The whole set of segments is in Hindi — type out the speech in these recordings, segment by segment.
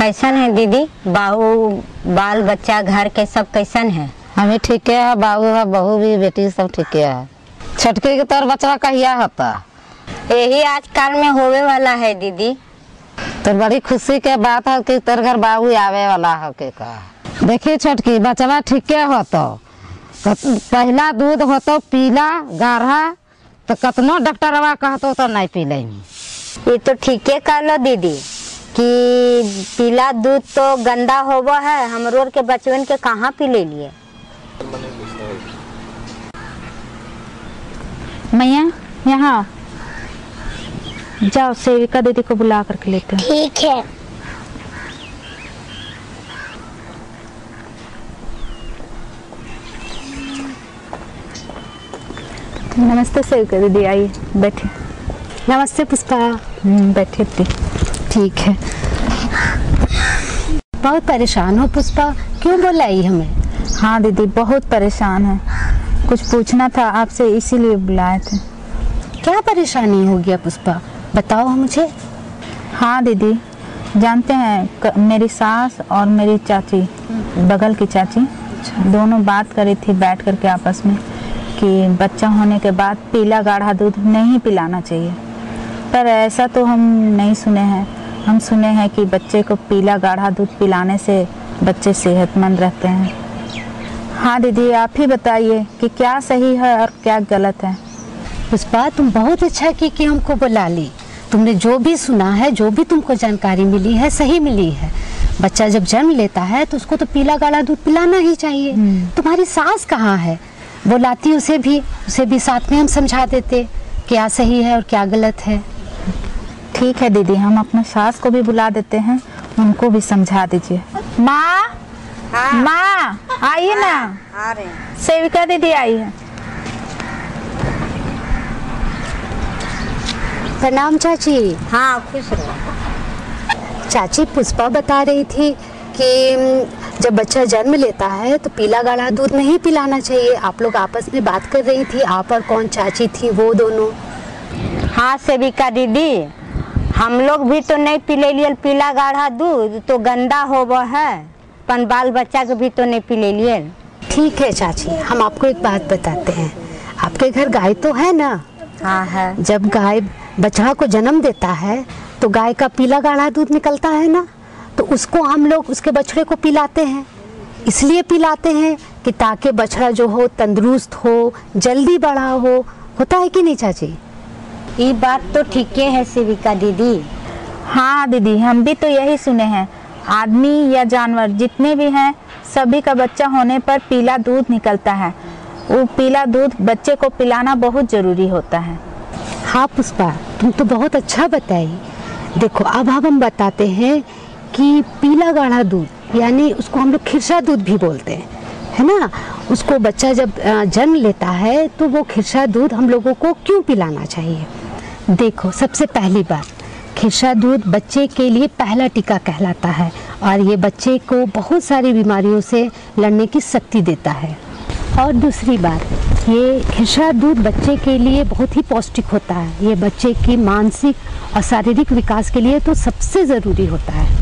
कैसन है दीदी? बहू बाल बच्चा घर के सब कैसन है? हमें ठीक है, बाबू है, बहू भी, बेटी सब ठीक है। छटके के तोर बच्चा कहिया होता? यही आजकल में होवे वाला है दीदी। तो बड़ी खुशी के बात है कि तेरे घर बाबू आवे वाला है के का। देखिए छोटकी, बच्चा ठीक हो तो पहला दूध हो तो पीला गाढ़ा, तो कतनो डॉक्टरवा कहतो तो नहीं पी लेंगी। ये तो ठीक है कह लो दीदी कि पीला दूध तो गंदा होवा है, हमरो के बचवन के कहाँ पी ले लिए। मैया यहाँ जाओ, सेविका दीदी को बुला करके लेते हैं। ठीक है। नमस्ते सेविका दीदी, आइए बैठे। नमस्ते पुष्पा। बैठे दी। ठीक है। बहुत परेशान हो पुष्पा, क्यों बुलाई हमें? हाँ दीदी, बहुत परेशान है, कुछ पूछना था आपसे, इसीलिए बुलाए थे। क्या परेशानी हो गया पुष्पा, बताओ मुझे। हाँ दीदी, जानते हैं मेरी सास और मेरी चाची, बगल की चाची, दोनों बात करी थी बैठ करके आपस में कि बच्चा होने के बाद पीला गाढ़ा दूध नहीं पिलाना चाहिए। पर ऐसा तो हम नहीं सुने हैं। हम सुने हैं कि बच्चे को पीला गाढ़ा दूध पिलाने से बच्चे सेहतमंद रहते हैं। हाँ दीदी, आप ही बताइए कि क्या सही है और क्या गलत है। पुष्पा, तुम बहुत अच्छा की कि हमको बुला ली। तुमने जो भी सुना है, जो भी तुमको जानकारी मिली है, सही मिली है। बच्चा जब जन्म लेता है तो उसको तो पीला गाढ़ा दूध पिलाना ही चाहिए। तुम्हारी सास कहाँ है? वो लाती, उसे भी साथ में हम समझा देते क्या सही है और क्या गलत है। ठीक है दीदी, हम अपने सास को भी बुला देते हैं, उनको भी समझा दीजिए। माँ, हाँ। माँ आइए ना। आ रहे। सेविका दीदी आई है। प्रणाम चाची। हाँ खुश रहो। चाची, पुष्पा बता रही थी कि जब बच्चा जन्म लेता है तो पीला गाढ़ा दूध नहीं पिलाना चाहिए। आप लोग आपस में बात कर रही थी, आप और कौन चाची थी वो दोनों? हाँ सेविका दीदी, हम लोग भी तो नहीं पी ले लिए पीला गाढ़ा दूध, तो गंदा होवा है, पन बाल बच्चा के भी तो नहीं पी ले लिए। ठीक है चाची, हम आपको एक बात बताते हैं। आपके घर गाय तो है ना? हाँ है। जब गाय बछड़ा को जन्म देता है तो गाय का पीला गाढ़ा दूध निकलता है ना, तो उसको हम लोग उसके बछड़े को पिलाते हैं। इसलिए पिलाते हैं कि ताकि बछड़ा जो हो तंदुरुस्त हो, जल्दी बड़ा हो। होता है कि नहीं चाची? ये बात तो ठीक है सेविका दीदी। हाँ दीदी, हम भी तो यही सुने हैं। आदमी या जानवर जितने भी हैं, सभी का बच्चा होने पर पीला दूध निकलता है। वो पीला दूध बच्चे को पिलाना बहुत जरूरी होता है। हाँ पुष्पा, तुम तो बहुत अच्छा बताई। देखो, अब हम बताते हैं कि पीला गाढ़ा दूध, यानी उसको हम लोग खिरसा दूध भी बोलते हैं, है ना। उसको बच्चा जब जन्म लेता है तो वो खिरसा दूध हम लोगों को क्यों पिलाना चाहिए? देखो, सबसे पहली बात, खिरसा दूध बच्चे के लिए पहला टीका कहलाता है और ये बच्चे को बहुत सारी बीमारियों से लड़ने की शक्ति देता है। और दूसरी बात, ये खिरसा दूध बच्चे के लिए बहुत ही पौष्टिक होता है। ये बच्चे की मानसिक और शारीरिक विकास के लिए तो सबसे ज़रूरी होता है।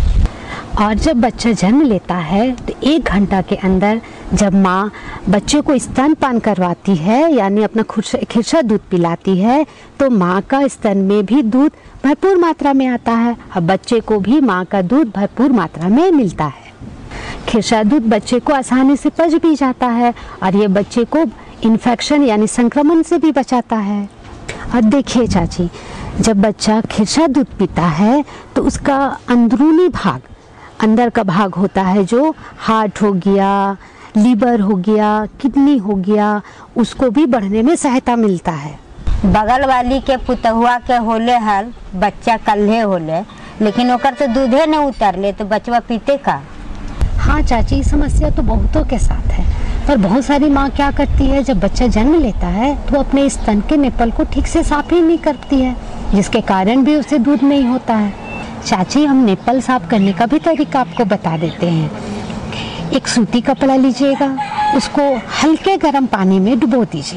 और जब बच्चा जन्म लेता है तो 1 घंटा के अंदर जब माँ बच्चे को स्तनपान करवाती है, यानी अपना खिरसा दूध पिलाती है, तो माँ का स्तन में भी दूध भरपूर मात्रा में आता है और बच्चे को भी माँ का दूध भरपूर मात्रा में मिलता है। खिरसा दूध बच्चे को आसानी से पच भी जाता है और ये बच्चे को इन्फेक्शन यानी संक्रमण से भी बचाता है। और देखिए चाची, जब बच्चा खिरसा दूध पीता है तो उसका अंदरूनी भाग, अंदर का भाग होता है जो हार्ट हो गया, लीवर हो गया, किडनी हो गया, उसको भी बढ़ने में सहायता मिलता है। बगल वाली के पुतहुआ के होले हल बच्चा कल्हे होले, लेकिन ओकर तो दूधे न उतरले, तो बचवा पीते का? हाँ चाची, समस्या तो बहुतों के साथ है, पर बहुत सारी माँ क्या करती है, जब बच्चा जन्म लेता है तो अपने स्तन के निप्पल को ठीक से साफ ही नहीं करती है, जिसके कारण भी उसे दूध नहीं होता है। चाची, हम निप्पल साफ करने का भी तरीका आपको बता देते हैं। एक सूती कपड़ा लीजिएगा, उसको हल्के गर्म पानी में डुबो दीजिए।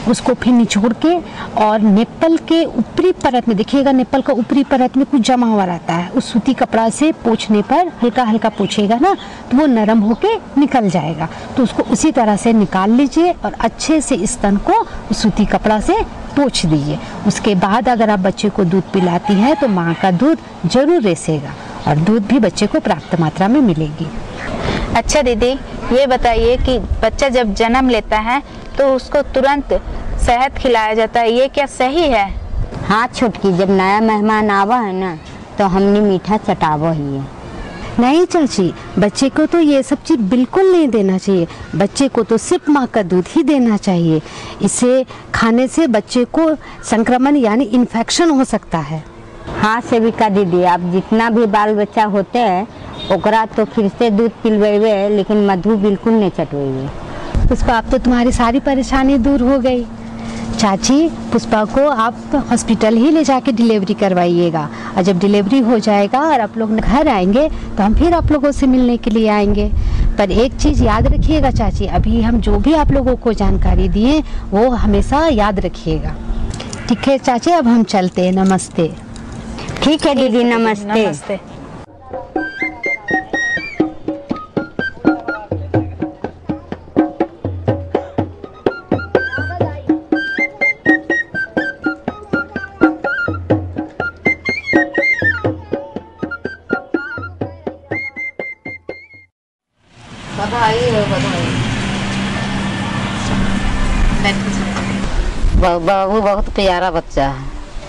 उसको फिर निचोड़ के और निप्पल के ऊपरी परत में, देखिएगा निप्पल का ऊपरी परत में कुछ जमा हुआ रहता है, उस सूती कपड़ा से पोंछने पर हल्का हल्का पोंछेगा ना तो वो नरम होके निकल जाएगा। तो उसको उसी तरह से निकाल लीजिए और अच्छे से स्तन को उस सूती कपड़ा से पोंछ दीजिए। उसके बाद अगर आप बच्चे को दूध पिलाती हैं तो माँ का दूध जरूर रिसेगा और दूध भी बच्चे को पर्याप्त मात्रा में मिलेगी। अच्छा दीदी, ये बताइए कि बच्चा जब जन्म लेता है तो उसको तुरंत शहद खिलाया जाता है, ये क्या सही है? हाँ छोटकी, जब नया मेहमान आवा है ना तो हमने मीठा चटावा ही है। नहीं चाची, बच्चे को तो ये सब चीज़ बिल्कुल नहीं देना चाहिए। बच्चे को तो सिर्फ माँ का दूध ही देना चाहिए। इसे खाने से बच्चे को संक्रमण यानी इन्फेक्शन हो सकता है। हाँ सेविका दीदी, आप जितना भी बाल बच्चा होते हैं ओकरा तो फिर से दूध पिलवेवे, लेकिन मधु बिल्कुल नहीं चटवेवे। पुष्पा, अब तो तुम्हारी सारी परेशानी दूर हो गई। चाची, पुष्पा को आप हॉस्पिटल ही ले जाके डिलीवरी करवाइएगा और जब डिलीवरी हो जाएगा और आप लोग घर आएंगे तो हम फिर आप लोगों से मिलने के लिए आएंगे। पर एक चीज़ याद रखिएगा चाची, अभी हम जो भी आप लोगों को जानकारी दिए वो हमेशा याद रखिएगा। ठीक है चाची, अब हम चलते हैं। नमस्ते। ठीक है दीदी, नमस्ते। नमस्ते। बधाई हो, बधाई। बाबू बहुत प्यारा बच्चा है।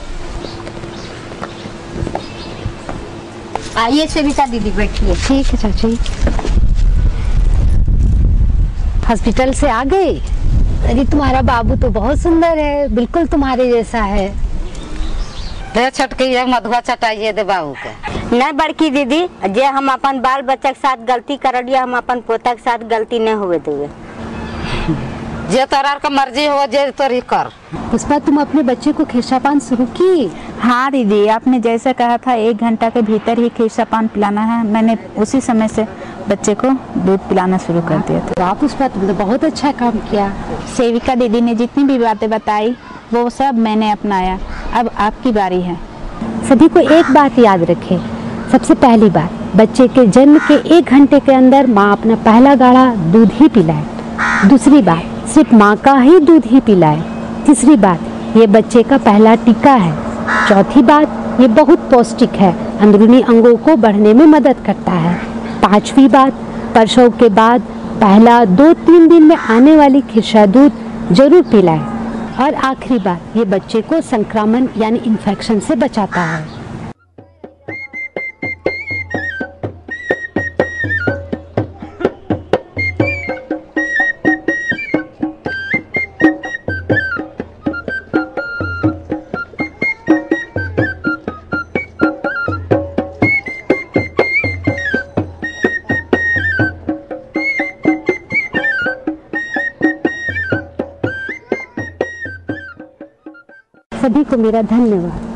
आइए सेविका दीदी, बैठिए। ठीक है चाची। हॉस्पिटल से आ गए? अरे तुम्हारा बाबू तो बहुत सुंदर है, बिल्कुल तुम्हारे जैसा है। दे छटकी मधुआ चटाइए दे बाबू के। नहीं बड़की दीदी, जे हम अपन बाल बच्चा के साथ गलती कर लिया, हम अपन पोता के साथ गलती नहीं हुए देवे। जे तोरा का मर्जी हो जे तोरी कर। पुष्पा, तुम अपने बच्चे को खिरसापान शुरू की? हाँ दीदी, आपने जैसे कहा था 1 घंटा के भीतर ही खिरसापान पिलाना है, मैंने उसी समय से बच्चे को दूध पिलाना शुरू कर दिया था। वाह पुष्पा, तुमने बहुत अच्छा काम किया। सेविका दीदी ने जितनी भी बातें बताई वो सब मैंने अपनाया। अब आपकी बारी है। सभी को एक बात याद रखें। सबसे पहली बात, बच्चे के जन्म के 1 घंटे के अंदर माँ अपना पहला गाढ़ा दूध ही पिलाए। दूसरी बात, सिर्फ माँ का ही दूध ही पिलाए। तीसरी बात, ये बच्चे का पहला टीका है। चौथी बात, ये बहुत पौष्टिक है, अंदरूनी अंगों को बढ़ने में मदद करता है। पांचवी बात, प्रसव के बाद पहला 2-3 दिन में आने वाली खिरसा दूध जरूर पिलाएं। और आखिरी बात, ये बच्चे को संक्रमण यानी इन्फेक्शन से बचाता है। सभी को मेरा धन्यवाद।